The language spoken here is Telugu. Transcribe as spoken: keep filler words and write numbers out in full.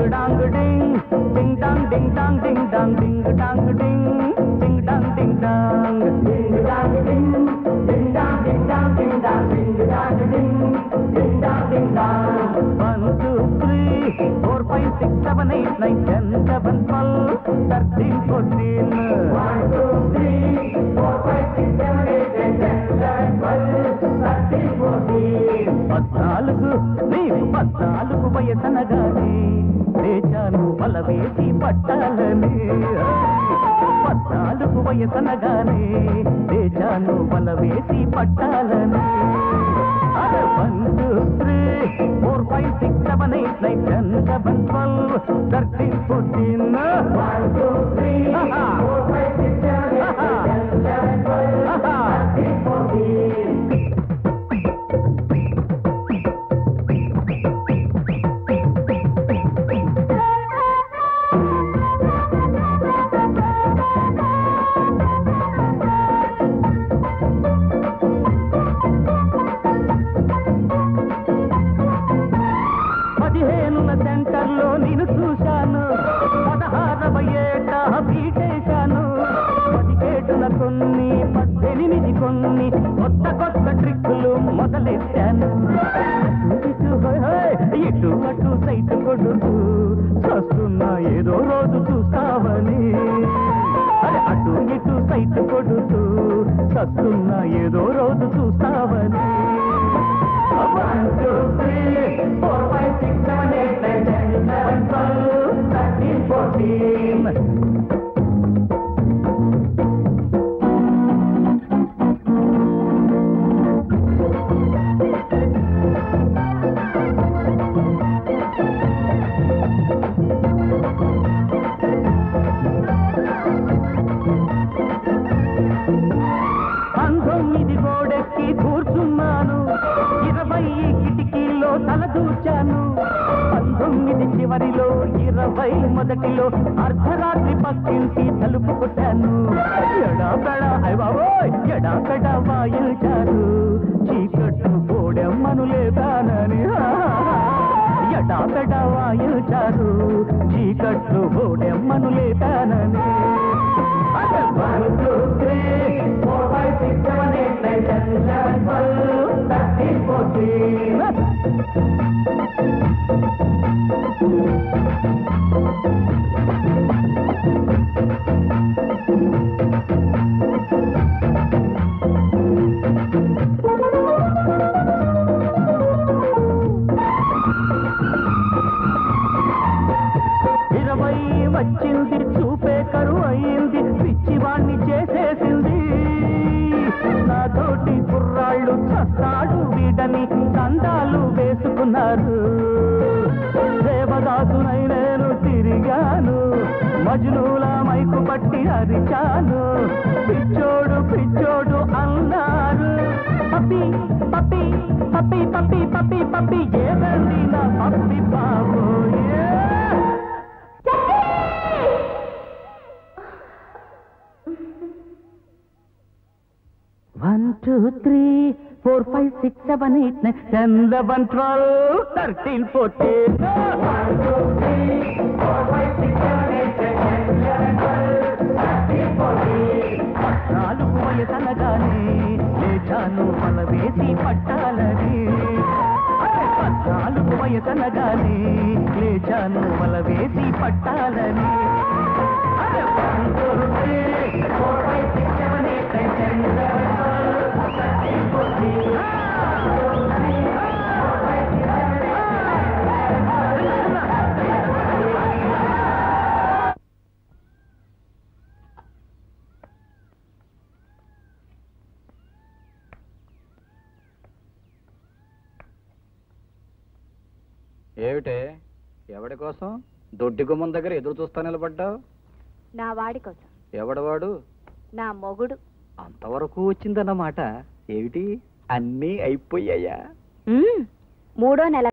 dang ding, ding dang ding dang ding dang ding dang ding, ding dang ding dang, ding dang ding, ding dang ding dang ding dang ding dang ding, ding dang ding dang. One two three four five six seven eight nine ten eleven twelve thirteen fourteen. One two three four five six seven eight nine ten eleven twelve thirteen fourteen. పద్నాలుగు నీవు పద్నాలుగు వయసనగానే లేచాను వల వేసి పట్టాలని. పద్నాలుగు వయసనగానే లేచాను వల వేసి పట్టాలని. One two three four five six seven eight nine ten eleven twelve thirteen fourteen. One two three four five six seven eight nine ten eleven twelve thirteen fourteen. పదిహేనుల సెంటర్లో నేను చూశాను, పదహారవ ఏట బీటేశాను. పదిహేడుల కొన్ని పద్దెనిమిది కొన్ని కొత్త కొత్త ట్రిక్కులు మొదలెట్టాను. ఇటు అటు సైట్ కొడుతూ చూస్తున్నా ఏదో రోజు చూస్తావని. అటు ఇటు సైట్ కొడుతూ చూస్తున్నా ఏదో రోజు చూస్తావని. One, two, three, four, five, six, seven, eight, nine, ten, eleven, twelve, thirteen, fourteen. పంతొమ్మిది గోడెక్కి కూర్చున్నాను, ఇరవై కిటికీల్లో తలదూచాను. పంతొమ్మిది చివరిలో ఇరవై మొదటిలో అర్ధరాత్రి పక్కింటి తలుపు కొట్టాను. ఎడాపెడ అయ్యబాబో ఎడాపెడ వాయించారు, చీకట్టు పోడెమ్మను లేపానని. ఎడాపెడ వాయించారు, చీకట్టు పోడెమ్మను లేపానని. One, two, three, four, five, six, seven, eight, nine, ten, eleven, twelve, thirteen, fourteen. ఇరవై వచ్చింది, చూపే కరువు అయింది, పిచ్చివాణ్ణి చేసేసింది. నాతోటి కుర్రాళ్ళు చస్తాడు వీడని దండాలు వేసుకున్నారు. దేవదాసునై నేను తిరిగాను, మజ్నూల మైకు పట్టి అరిచాను. పిచ్చోడు పిచ్చోడు అన్నారు. పప్పి పప్పి పప్పి పప్పి పప్పి పప్పి ఏదండి నా పప్పి బాబోయే. One, two, three, four, five, six, seven, eight, nine, ten, eleven, twelve, thirteen, fourteen. One, two, three, four, five, six, seven, eight, nine, ten, eleven, twelve, thirteen, fourteen. పద్నాలుగు వయసనగానే లేచాను వల వేసి పట్టాలని. పద్నాలుగు వయసనగానే లేచాను వల వేసి పట్టాలని. One, two, three, four, five, six, seven, eight, nine, ten, eleven, twelve, thirteen, fourteen. ఏమిటే ఎవడి కోసం దొడ్డి గుమ్మం దగ్గర ఎదురు చూస్తా నిలబడ్డావు? నా వాడి కోసం. ఎవడవాడు? నా మొగుడు. అంతవరకు వచ్చిందన్నమాట. ఏమిటి అన్నీ అయిపోయాయా? మూడో నెల